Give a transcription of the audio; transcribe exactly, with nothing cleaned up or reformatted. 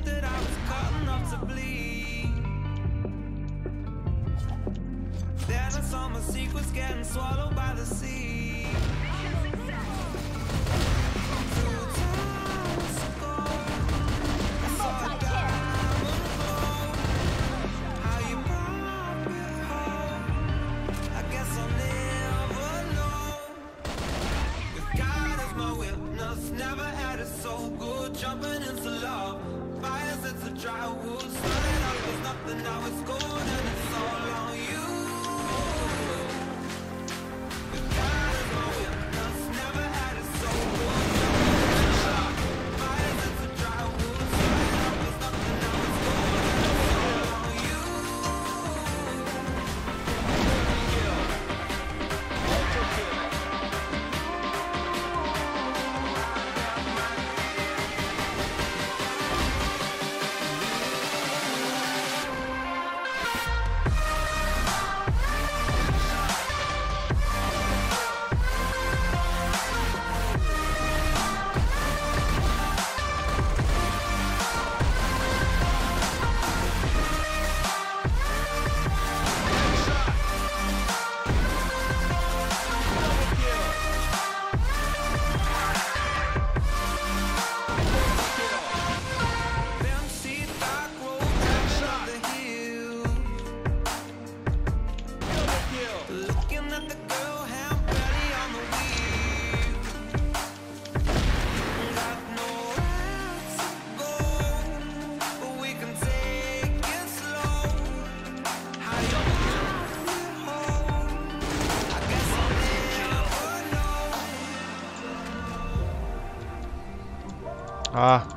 that I was cutting up to bleed. Then I saw my secrets getting swallowed by the sea. Two times ago, I saw a diamond glow. How you brought me home, I guess I'll never know. With God as my witness, never had it so good. Jumping into love, fires into dry wood. Started off with nothing, now it's gold, and it's all on you. With God as my witness, never had it so good. Jumping into love, fires into dry wood. Started off with nothing, now it's gold, and it's all on you. Them sheep dark road down the hill. Looking at the girl, hand belly on the wheel. Got nowhere to go, but we can take it slow. How you brought me home, I guess I'll never know. Ah,